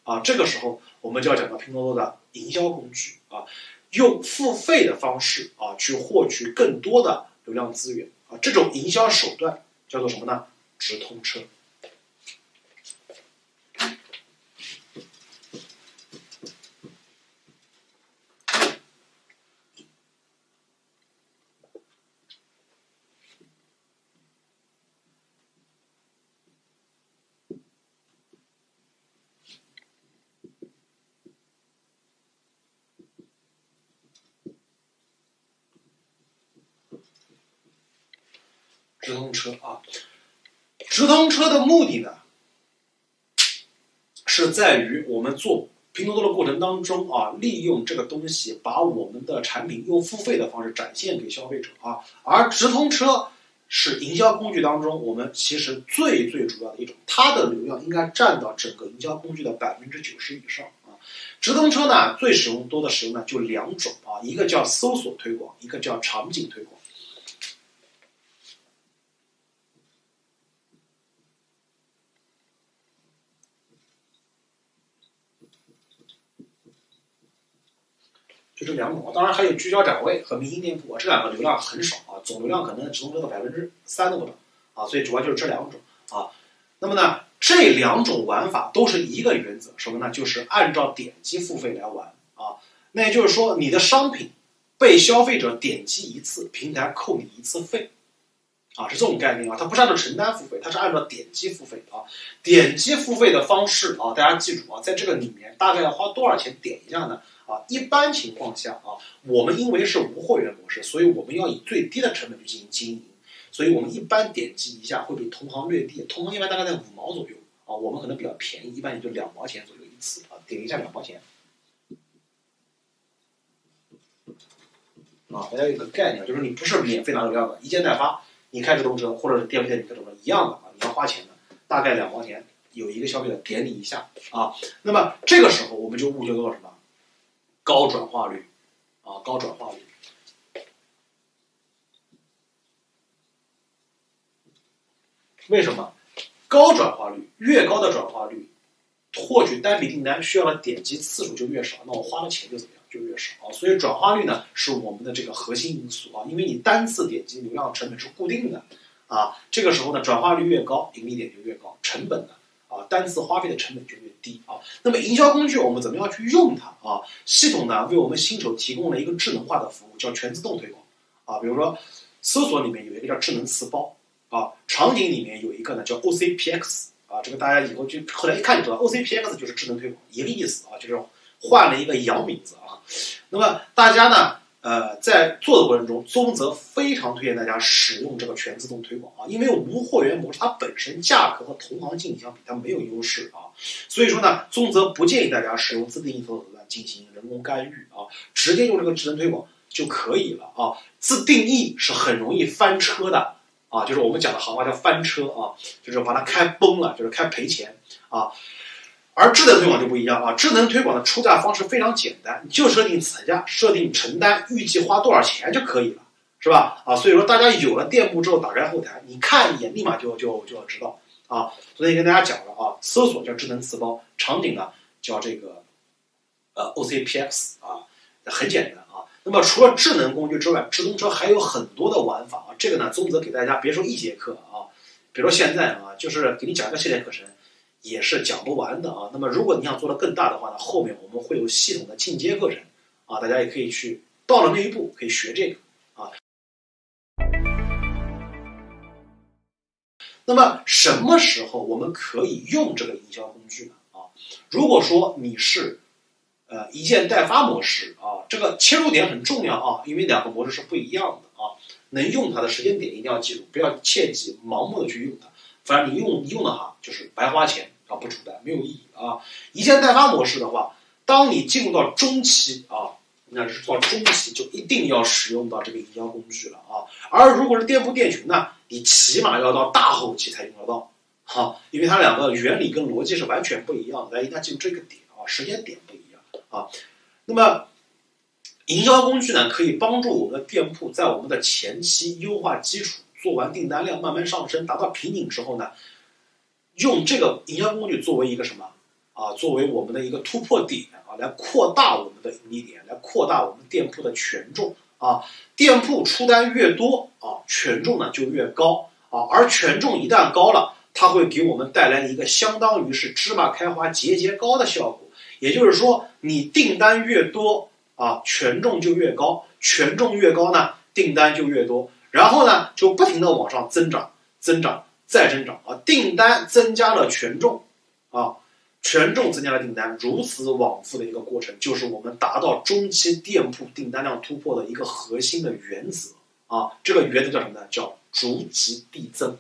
啊，这个时候我们就要讲到拼多多的营销工具啊，用付费的方式啊去获取更多的流量资源啊，这种营销手段叫做什么呢？直通车。直通车啊，直通车的目的呢，是在于我们做拼多多的过程当中啊，利用这个东西把我们的产品用付费的方式展现给消费者啊。而直通车是营销工具当中我们其实最主要的一种，它的流量应该占到整个营销工具的90%以上啊。直通车呢，最多的使用呢就2种啊，一个叫搜索推广，一个叫场景推广。就这2种，当然还有聚焦展位和明星店铺，这2个流量很少啊，总流量可能直通车的3%都不到啊，所以主要就是这2种啊。那么呢，这2种玩法都是一个原则，什么呢？就是按照点击付费来玩啊。那也就是说，你的商品被消费者点击一次，平台扣你1次费啊，是这种概念啊，它不是按照承担付费，它是按照点击付费啊。点击付费的方式啊，大家记住啊，在这个里面大概要花多少钱点一下呢？啊，一般情况下啊，我们因为是无会员模式，所以我们要以最低的成本去进行经营，所以我们一般点击一下会比同行略低，同行一般大概在5毛左右啊，我们可能比较便宜，一般也就2毛钱左右一次啊，点一下2毛钱。啊，大家有一个概念，就是你不是免费拿流量的，一件代发，你开直通车或者是店铺店你开直通车一样的啊，你要花钱的，大概2毛钱，有一个消费者点你一下啊，那么这个时候我们就物就做什么？高转化率啊，高转化率。为什么？高转化率，越高的转化率，获取单笔订单需要的点击次数就越少，那我花的钱就怎么样？就越少啊。所以转化率呢是我们的这个核心因素啊，因为你单次点击流量成本是固定的啊，这个时候呢转化率越高，盈利点就越高，成本呢单次花费的成本就越低啊。那么营销工具我们怎么样去用它啊？系统呢为我们新手提供了一个智能化的服务，叫全自动推广啊。比如说搜索里面有一个叫智能词包啊，场景里面有一个呢叫 OCPX 啊，这个大家以后就后来一看就知道 OCPX 就是智能推广，一个意思啊，就是换了一个洋名字啊。那么大家呢在做的过程中，宗泽非常推荐大家使用这个全自动推广啊，因为无货源模式它本身价格和同行竞品相比它没有优势啊，所以说呢，宗泽不建议大家使用自定义搜索手段进行人工干预啊，直接用这个智能推广就可以了啊。自定义是很容易翻车的啊，就是我们讲的行话叫翻车啊，就是把它开崩了，就是开赔钱啊。而智能推广就不一样啊，智能推广的出价方式非常简单，你就设定此价，设定承担，预计花多少钱就可以了，是吧？啊，所以说大家有了店铺之后，打开后台，你看一眼，立马就要知道啊。昨天跟大家讲了啊，搜索叫智能词包，场景呢叫这个OCPX 啊，很简单啊。那么除了智能工具之外，直通车还有很多的玩法啊。这个呢，宗泽给大家别说1节课啊，比如说现在啊，就是给你讲一个系列课程。也是讲不完的啊。那么如果你想做得更大的话呢，后面我们会有系统的进阶课程啊，大家也可以去到了那一步可以学这个啊。那么什么时候我们可以用这个营销工具呢？啊，如果说你是一件代发模式啊，这个切入点很重要啊，因为2个模式是不一样的啊。能用它的时间点一定要记住，不要切记盲目的去用它。反正你用的话就是白花钱啊，不出单，没有意义啊。一件代发模式的话，当你进入到中期啊，那是到中期就一定要使用到这个营销工具了啊。而如果是店铺店群呢，你起码要到大后期才用得到，好，因为它2个原理跟逻辑是完全不一样的，大家一定要记住这个点啊，时间点不一样啊。那么营销工具呢，可以帮助我们的店铺在我们的前期优化基础。做完订单量慢慢上升，达到瓶颈之后呢，用这个营销工具作为一个什么作为我们的一个突破点来扩大我们的盈利点，来扩大我们店铺的权重店铺出单越多权重呢就越高而权重一旦高了，它会给我们带来一个相当于是芝麻开花节节高的效果。也就是说，你订单越多权重就越高，权重越高呢，订单就越多，然后呢就不停的往上增长，增长再增长订单增加了权重权重增加了订单，如此往复的一个过程，就是我们达到中期店铺订单量突破的一个核心的原则这个原则叫什么呢？叫逐级递增。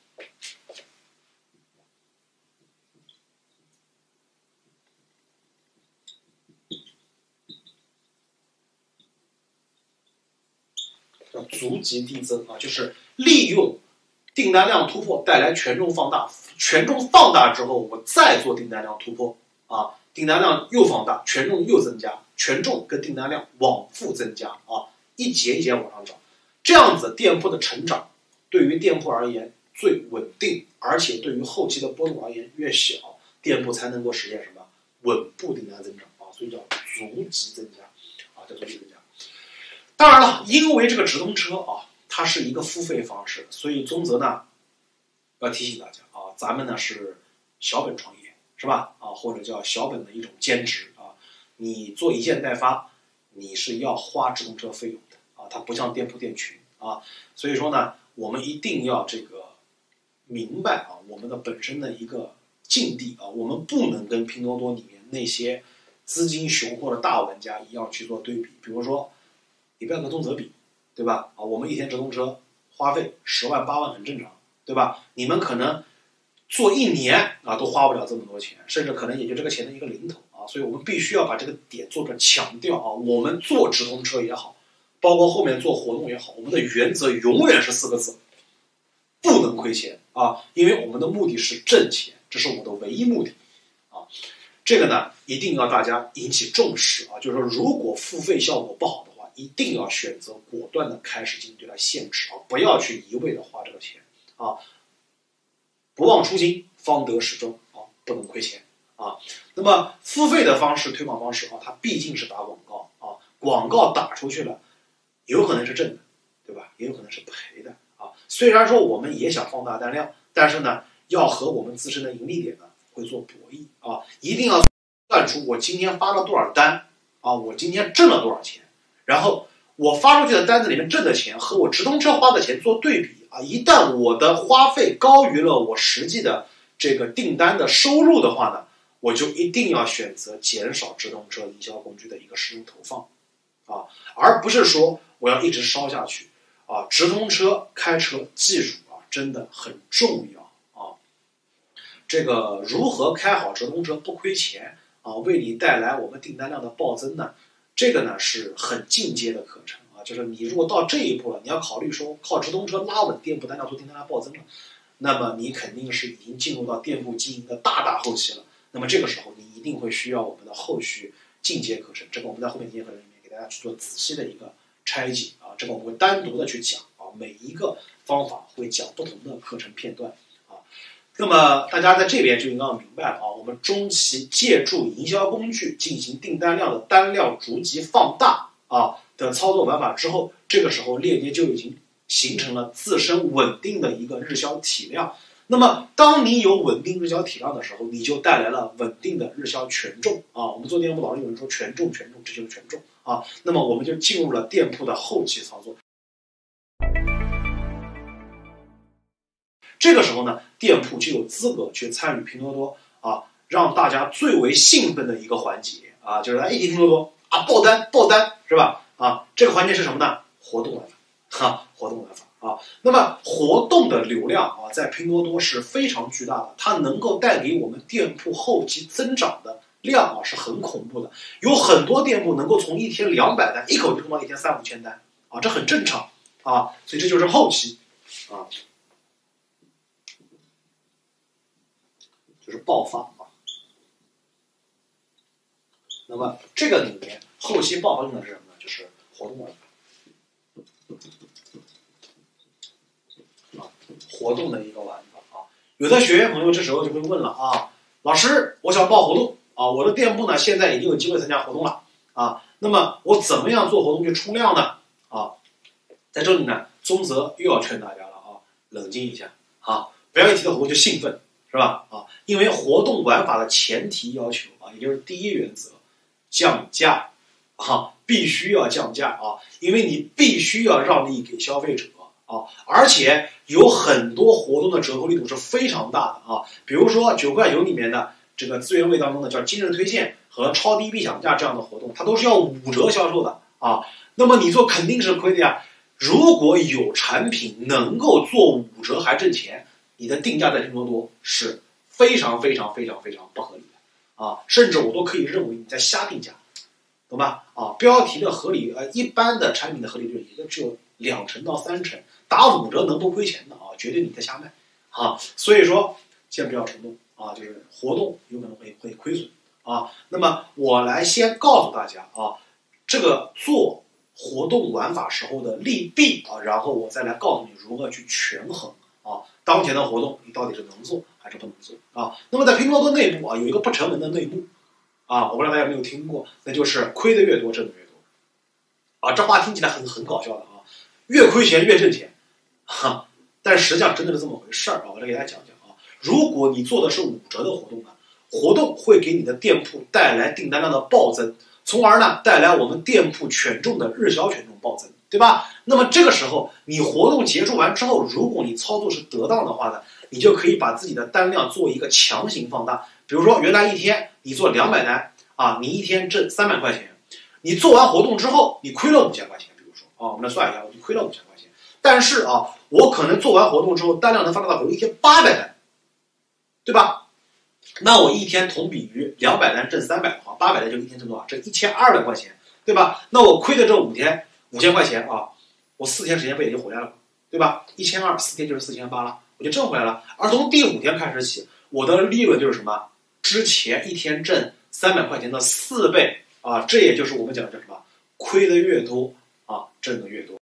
叫逐级递增就是利用订单量突破带来权重放大，权重放大之后，我再做订单量突破订单量又放大，权重又增加，权重跟订单量往复增加一节一节往上涨，这样子店铺的成长对于店铺而言最稳定，而且对于后期的波动而言越小，店铺才能够实现什么稳步订单增长所以叫逐级增加叫逐级增加。当然了，因为这个直通车它是一个付费方式，所以宗泽呢要提醒大家咱们呢是小本创业是吧或者叫小本的一种兼职你做一件代发，你是要花直通车费用的它不像店铺店群所以说呢，我们一定要这个明白我们的本身的一个境地我们不能跟拼多多里面那些资金雄厚的大玩家一样去做对比。比如说，你不要跟宗泽比，对吧？我们一天直通车花费10万8万很正常，对吧？你们可能做1年都花不了这么多钱，甚至可能也就这个钱的一个零头所以我们必须要把这个点做着强调我们做直通车也好，包括后面做活动也好，我们的原则永远是4个字：不能亏钱因为我们的目的是挣钱，这是我的唯一目的这个呢一定要大家引起重视就是说，如果付费效果不好的话，一定要选择果断的开始进行对它限制不要去一味的花这个钱不忘初心，方得始终不能亏钱那么付费的方式推广方式它毕竟是打广告广告打出去了，有可能是挣的，对吧？也有可能是赔的虽然说我们也想放大单量，但是呢，要和我们自身的盈利点呢会做博弈一定要算出我今天发了多少单我今天挣了多少钱，然后我发出去的单子里面挣的钱和我直通车花的钱做对比一旦我的花费高于了我实际的这个订单的收入的话呢，我就一定要选择减少直通车营销工具的一个使用投放而不是说我要一直烧下去直通车开车技术真的很重要这个如何开好直通车不亏钱为你带来我们订单量的暴增呢？这个呢是很进阶的课程就是你如果到这一步了，你要考虑说靠直通车拉稳店铺单量做订单量暴增了，那么你肯定是已经进入到店铺经营的大后期了。那么这个时候你一定会需要我们的后续进阶课程，这个我们在后面进阶课程里面给大家去做仔细的一个拆解这个我们会单独的去讲每一个方法会讲不同的课程片段那么大家在这边就应该要明白了我们中期借助营销工具进行订单量的单量逐级放大的操作玩法之后，这个时候链接就已经形成了自身稳定的一个日销体量。那么当你有稳定日销体量的时候，你就带来了稳定的日销权重我们做店铺老是有人说权重，这就是权重那么我们就进入了店铺的后期操作。这个时候呢，店铺就有资格去参与拼多多让大家最为兴奋的一个环节就是一提拼多多爆单是吧这个环节是什么呢？活动玩法活动玩法那么活动的流量在拼多多是非常巨大的，它能够带给我们店铺后期增长的量是很恐怖的。有很多店铺能够从一天200单一口就冲到一天3、5千单这很正常所以这就是后期就是爆发那么这个里面后期爆发用的是什么呢？就是活动玩法活动的一个玩法有的学员朋友这时候就会问了老师，我想报活动啊，我的店铺呢现在已经有机会参加活动了啊，那么我怎么样做活动去冲量呢？啊，在这里呢，宗泽又要劝大家了啊，冷静一下啊，不要一提到活动就兴奋，是吧？啊，因为活动玩法的前提要求啊，也就是第一原则，降价啊，必须要降价啊，因为你必须要让利给消费者啊，而且有很多活动的折扣力度是非常大的啊，比如说9块9里面的这个资源位当中的叫今日推荐和超低必享价这样的活动，它都是要5折销售的啊，那么你做肯定是亏的呀。如果有产品能够做5折还挣钱，你的定价在拼多多是非常非常非常非常不合理的啊，甚至我都可以认为你在瞎定价，懂吧？啊，标题的合理一般的产品的合理率也就只有2成到3成，打5折能不亏钱的啊？绝对你在瞎卖啊！所以说，先不要冲动啊，就是活动有可能会亏损啊。那么我来先告诉大家啊，这个做活动玩法时候的利弊啊，然后我再来告诉你如何去权衡啊，当前的活动你到底是能做还是不能做啊？那么在拼多多内部啊，有一个不成文的内幕啊，我不知道大家有没有听过，那就是亏的越多挣的越多啊，这话听起来很搞笑的啊，越亏钱越挣钱哈，但实际上真的是这么回事啊，我来给大家讲讲啊，如果你做的是5折的活动呢，活动会给你的店铺带来订单量的暴增。从而呢，带来我们店铺权重的日销权重暴增，对吧？那么这个时候，你活动结束完之后，如果你操作是得当的话呢，你就可以把自己的单量做一个强行放大。比如说，原来一天你做200单啊，你一天挣300块钱，你做完活动之后，你亏了5000块钱。比如说啊，我们来算一下，我就亏了5000块钱。但是啊，我可能做完活动之后，单量能放大到比如一天800单，对吧？那我一天同比于200单挣300的话，800单就一天挣多少？挣1200块钱，对吧？那我亏的这5天5000块钱啊，我4天时间不也就回来了，对吧？1200，4天就是4800了，我就挣回来了。而从第5天开始起，我的利润就是什么？之前一天挣300块钱的4倍啊！这也就是我们讲的叫什么？亏的越多啊，挣的越多。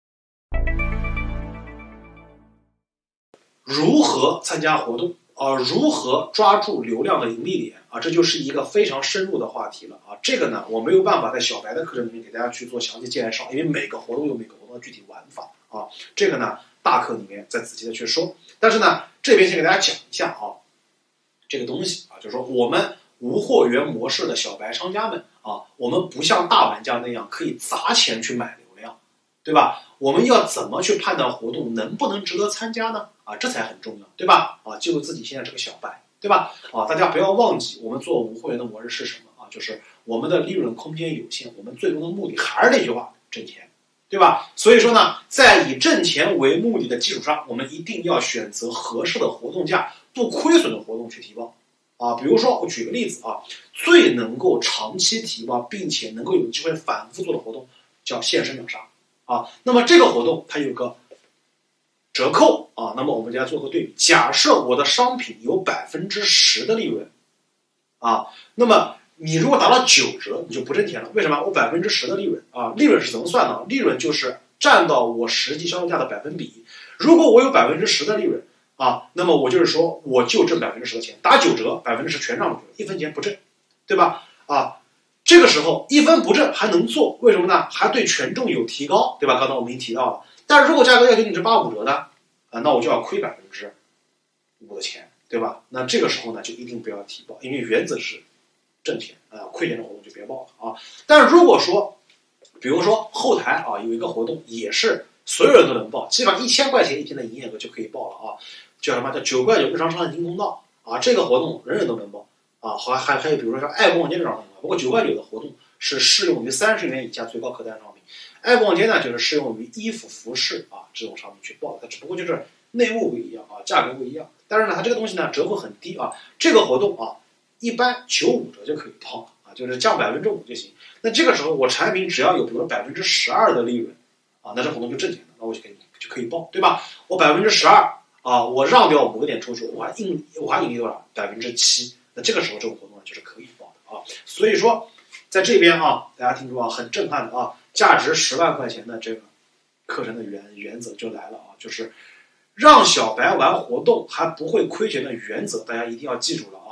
如何参加活动？如何抓住流量的盈利点啊？这就是一个非常深入的话题了啊！这个呢，我没有办法在小白的课程里面给大家去做详细介绍，因为每个活动有每个活动的具体玩法啊。这个呢，大课里面再仔细的去说。但是呢，这边先给大家讲一下啊，这个东西啊，就是说我们无货源模式的小白商家们啊，我们不像大玩家那样可以砸钱去买流量，对吧？我们要怎么去判断活动能不能值得参加呢？啊，这才很重要，对吧？啊，就自己现在这个小白，对吧？啊，大家不要忘记，我们做无货源的模式是什么啊？就是我们的利润空间有限，我们最终的目的还是那句话，挣钱，对吧？所以说呢，在以挣钱为目的的基础上，我们一定要选择合适的活动价，不亏损的活动去提报。啊，比如说我举个例子啊，最能够长期提报并且能够有机会反复做的活动叫现身秒杀啊。那么这个活动它有个折扣啊，那么我们就来做个对比。假设我的商品有10%的利润啊，那么你如果达到9折，你就不挣钱了。为什么？我10%的利润啊，利润是怎么算呢？利润就是占到我实际销售价的百分比。如果我有10%的利润啊，那么我就是说我就挣10%的钱，打9折，10%全让出去，1分钱不挣，对吧？啊，这个时候1分不挣还能做，为什么呢？还对权重有提高，对吧？刚才我们已经提到了。但是如果价格要求你是85折的啊，那我就要亏5%的钱，对吧？那这个时候呢，就一定不要提报，因为原则是挣钱啊，亏钱的活动就别报了啊。但是如果说，比如说后台啊有一个活动，也是所有人都能报，基本上1000块钱一天的营业额就可以报了啊，叫什么？叫9块9日常商业金通道啊，这个活动人人都能报啊。还有比如说像爱逛街这种活动，不过9块9的活动是适用于30元以下最高客单商品。爱逛街呢，就是适用于衣服、服饰啊这种商品去报的，它只不过就是内务不一样啊，价格不一样。但是呢，它这个东西呢折扣很低啊，这个活动啊一般95折就可以报啊，就是降5%就行。那这个时候我产品只要有比如说12%的利润啊，那这活动就挣钱了，那我就可以报，对吧？我12%啊，我让掉某个点出去，我还盈利多少？7%，那这个时候这种活动呢就是可以报的啊。所以说在这边啊，大家听住啊，很震撼的啊。价值10万块钱的这个课程的原则就来了啊，就是让小白玩活动还不会亏钱的原则，大家一定要记住了啊。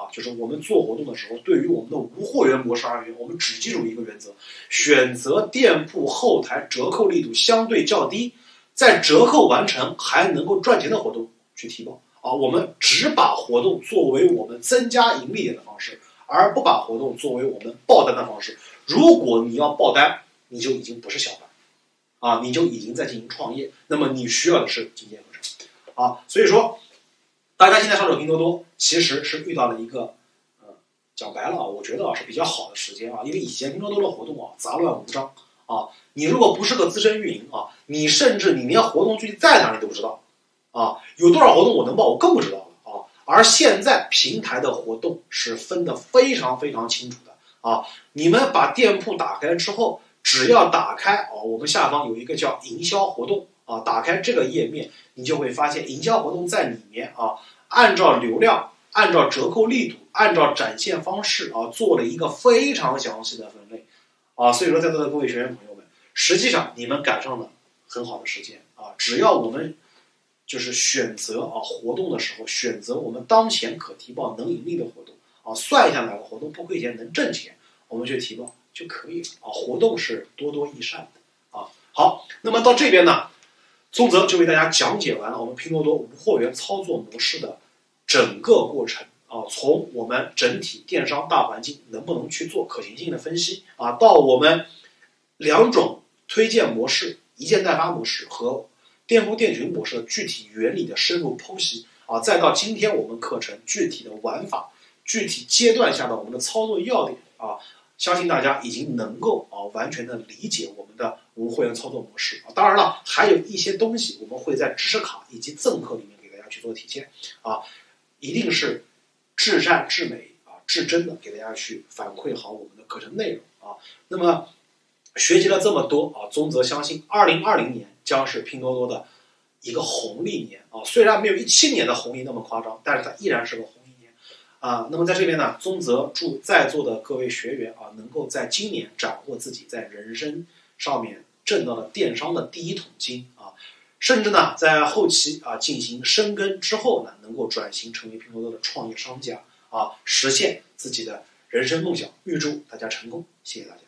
就是我们做活动的时候，对于我们的无货源模式而言，我们只记住一个原则：选择店铺后台折扣力度相对较低，在折扣完成还能够赚钱的活动去提报我们只把活动作为我们增加盈利点的方式，而不把活动作为我们爆单的方式。如果你要爆单，你就已经不是小白你就已经在进行创业，那么你需要的是精简合成所以说大家现在上手拼多多其实是遇到了一个讲白了我觉得是比较好的时间因为以前拼多多的活动杂乱无章你如果不是个资深运营你甚至你连活动具体在哪里都不知道有多少活动我能报我更不知道了而现在平台的活动是分得非常非常清楚的你们把店铺打开之后，只要打开我们下方有一个叫营销活动打开这个页面，你就会发现营销活动在里面按照流量、按照折扣力度、按照展现方式做了一个非常详细的分类所以说在座的各位学员朋友们，实际上你们赶上了很好的时间只要我们就是选择活动的时候，选择我们当前可提报能盈利的活动算一下哪个活动不亏钱能挣钱，我们去提报就可以了活动是多多益善的好，那么到这边呢，宗泽就为大家讲解完了我们拼多多无货源操作模式的整个过程从我们整体电商大环境能不能去做可行性的分析到我们两种推荐模式，一件代发模式和店铺店群模式的具体原理的深入剖析再到今天我们课程具体的玩法、具体阶段下的我们的操作要点相信大家已经能够完全的理解我们的无货源操作模式当然了，还有一些东西我们会在知识卡以及赠课里面给大家去做体现一定是至善至美至真的给大家去反馈好我们的课程内容那么学习了这么多宗泽相信2020年将是拼多多的一个红利年虽然没有17年的红利那么夸张，但是它依然是个红利年那么在这边呢，宗泽祝在座的各位学员能够在今年斩获自己在人生上面挣到了电商的第一桶金甚至呢在后期进行深耕之后呢，能够转型成为拼多多的创业商家实现自己的人生梦想。预祝大家成功，谢谢大家。